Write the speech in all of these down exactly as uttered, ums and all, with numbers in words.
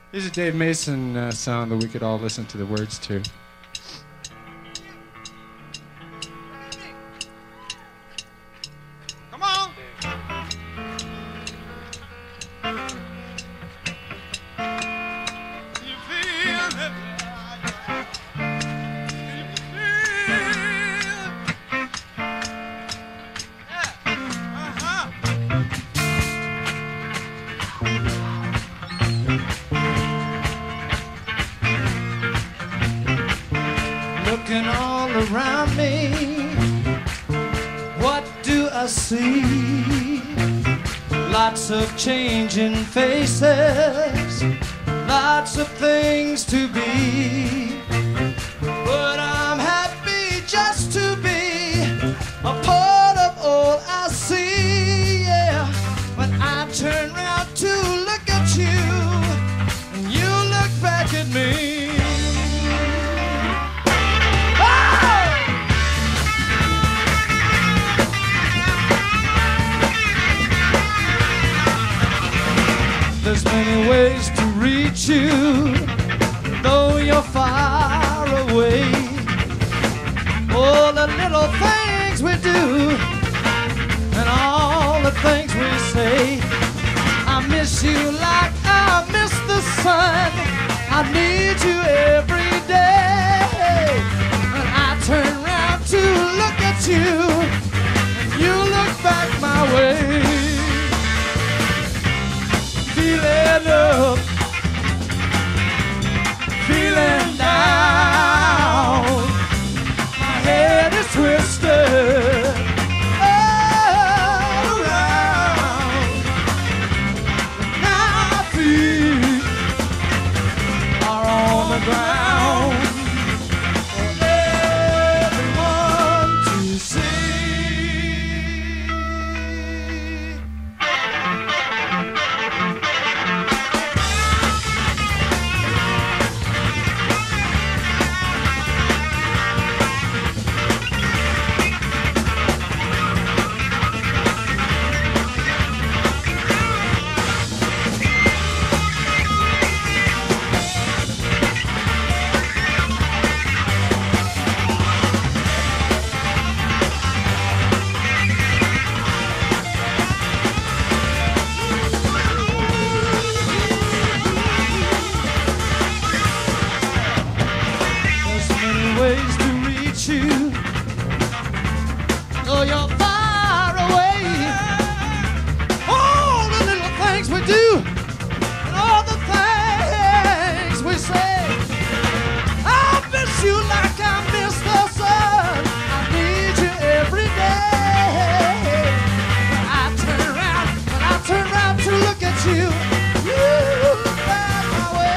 Here's a Dave Mason uh, song that we could all listen to the words to. Come on. You feel it. You feel it. Yeah. Uh-huh. Looking all around me, what do I see? Lots of changing faces, lots of things to be. But I'm happy just to be a part of all I see. Yeah, when I turn around to look at you, and you look back at me. There's many ways to reach you, though you're far away. All the little things we do, and all the things we say. I miss you like I miss the sun. I need you every day. And I turn around to look at you, and you look back my way. Feeling up, feeling down. My head is twisted all around. Now my feet are on the ground for everyone to see. Ways to reach you, though you're far away. All the little things we do, and all the things we say. I miss you like I miss the sun. I need you every day. When I turn around, when I turn around to look at you, you look back my way.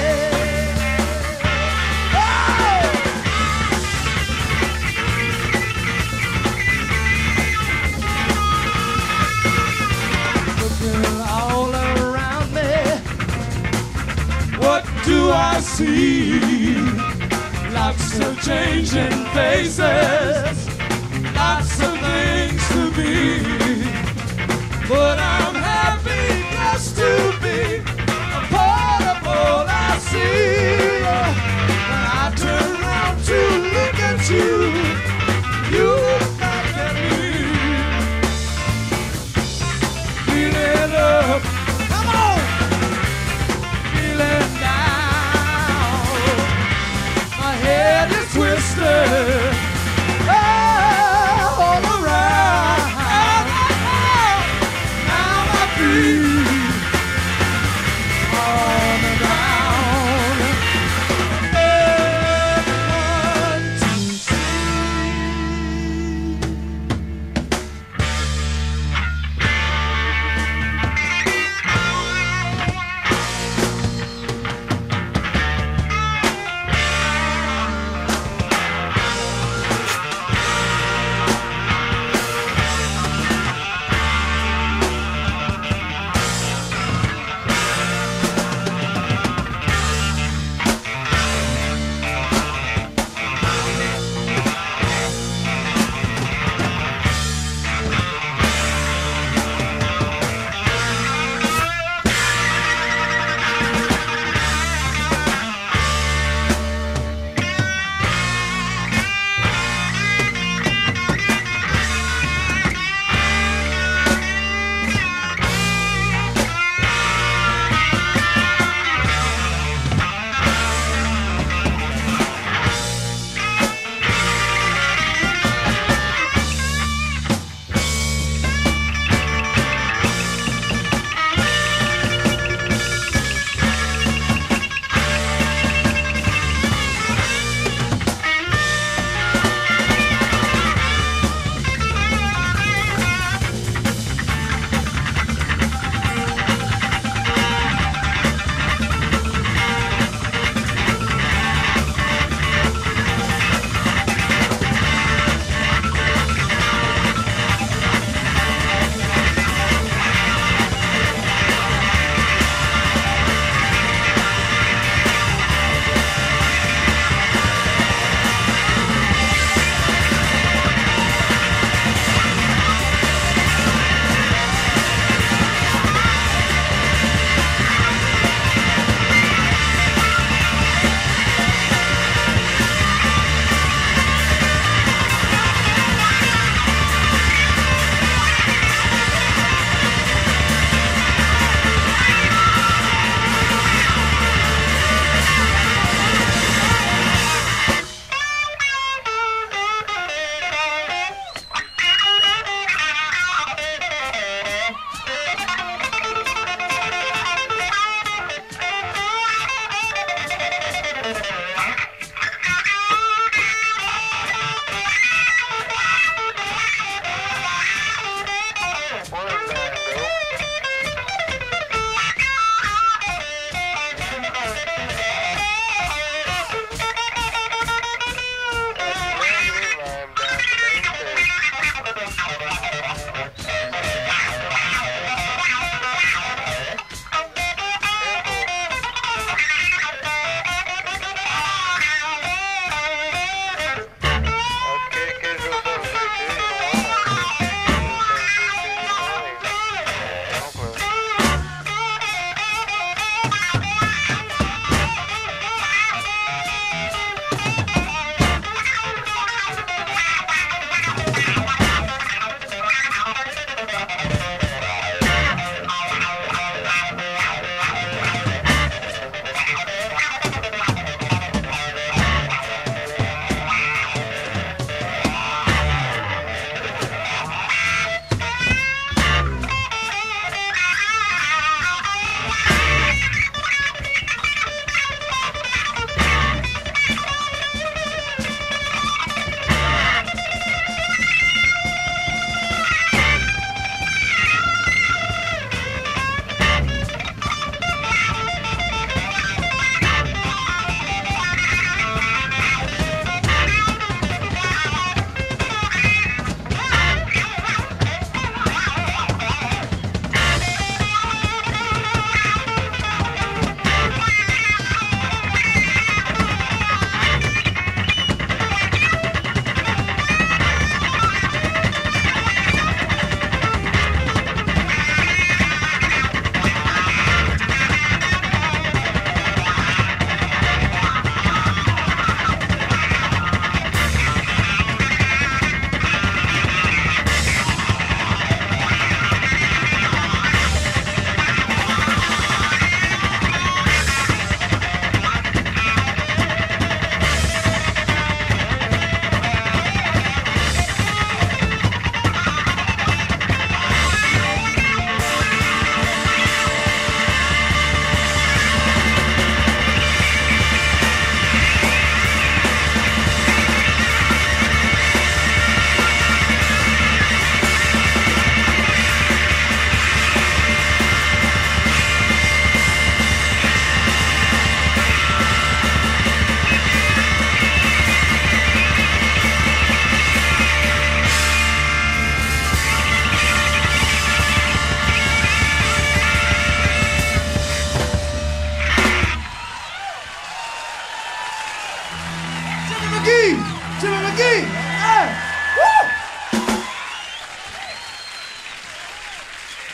All around me, what do I see? Lots of changing faces, lots of things to be. But I'm happy just to be a part of all I see. When I turn around to look at you, you look back at me. Feeling up, come on, feeling down. My head is twisted all around.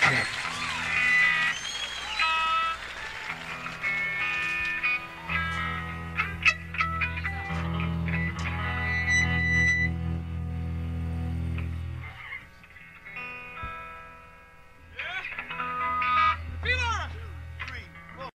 check.